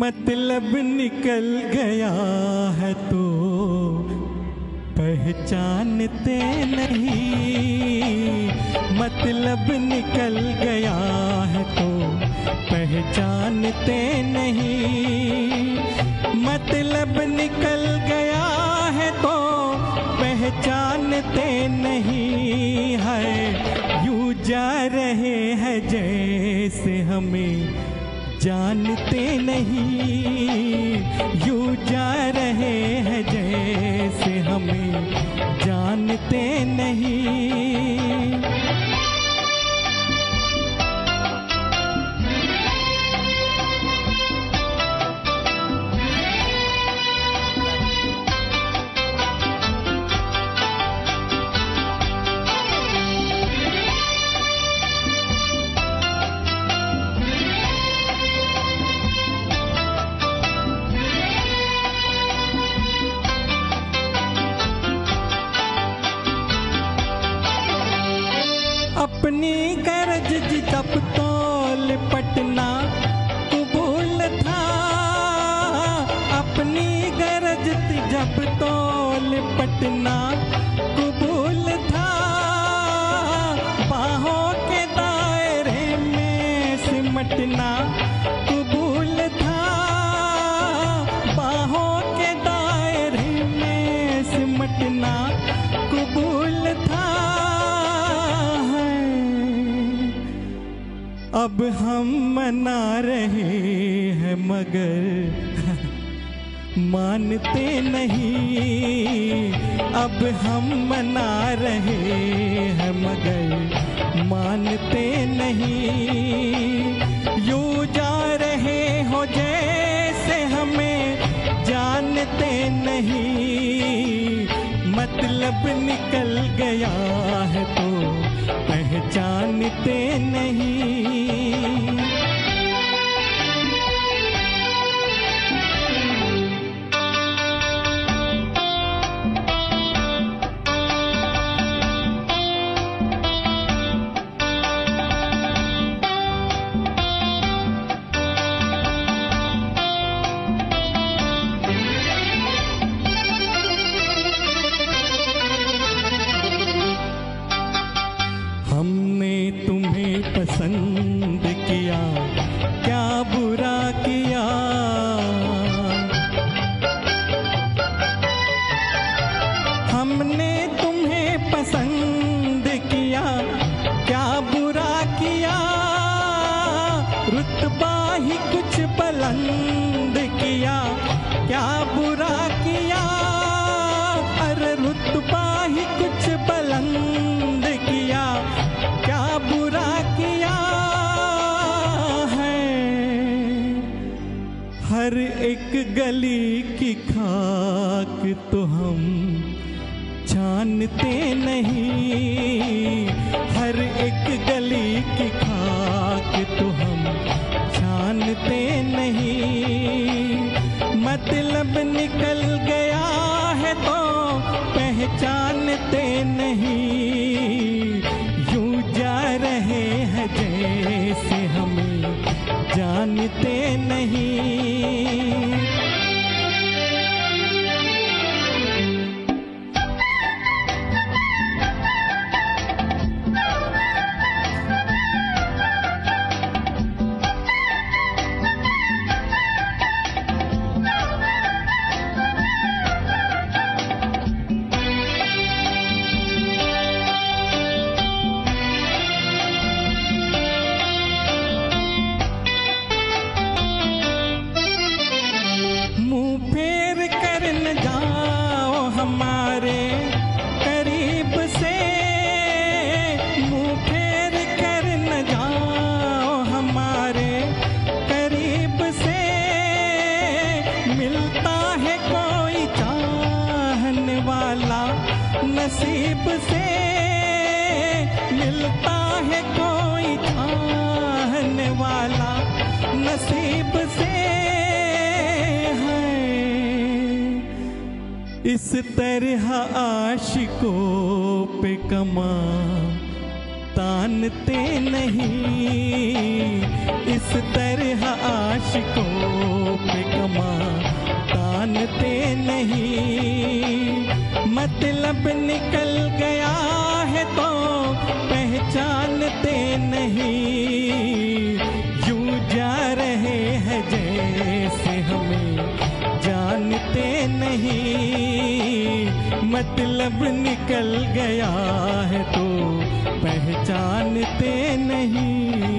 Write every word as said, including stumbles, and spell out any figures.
मतलब निकल गया है तो पहचानते नहीं, मतलब निकल गया है तो पहचानते नहीं, मतलब निकल गया है तो पहचानते नहीं है। यूं जा रहे हैं जैसे हमें जानते नहीं, यूं जा रहे हैं जैसे हमें जानते नहीं। अपनी गरज जब तोल पटना कबूल था, अपनी गरज जब तोल पटना कबूल था, बाहों के दायरे में सिमटना कबूल था, बाहों के दायरे में सिमटना कबूल था। अब हम मना रहे हैं मगर मानते नहीं, अब हम मना रहे हैं मगर मानते नहीं। यूं जा रहे हो जैसे हमें जानते नहीं, मतलब निकल गया है तो पहचानते नहीं। हमने तुम्हें पसंद किया, क्या बुरा किया, हमने तुम्हें पसंद किया, क्या बुरा किया, रुतबा ही कुछ बुलंद किया, क्या बुरा किया, अरे रुतबा ही कुछ बुलंद किया, क्या बुरा किया है। हर एक गली की खाक तो हम छानते नहीं, हर एक गली की खाक तो हम छानते नहीं, मतलब निकल गया है तो पहचानते नहीं। यूं जा रहे हैं जैसे हमें जानते नहीं। हमारे करीब से मुँह फेर कर न जाओ, हमारे करीब से मिलता है कोई चाहने वाला नसीब से, मिलता है कोई चाहने वाला नसीब से है। इस तरह आशिकों पे कमा तानते नहीं, इस तरह आशिकों पे कमा तानते नहीं। मतलब निकल गया है तो पहचानते नहीं। यूं जा रहे हैं जैसे हमें जानते नहीं। मतलब निकल गया है तो पहचानते नहीं।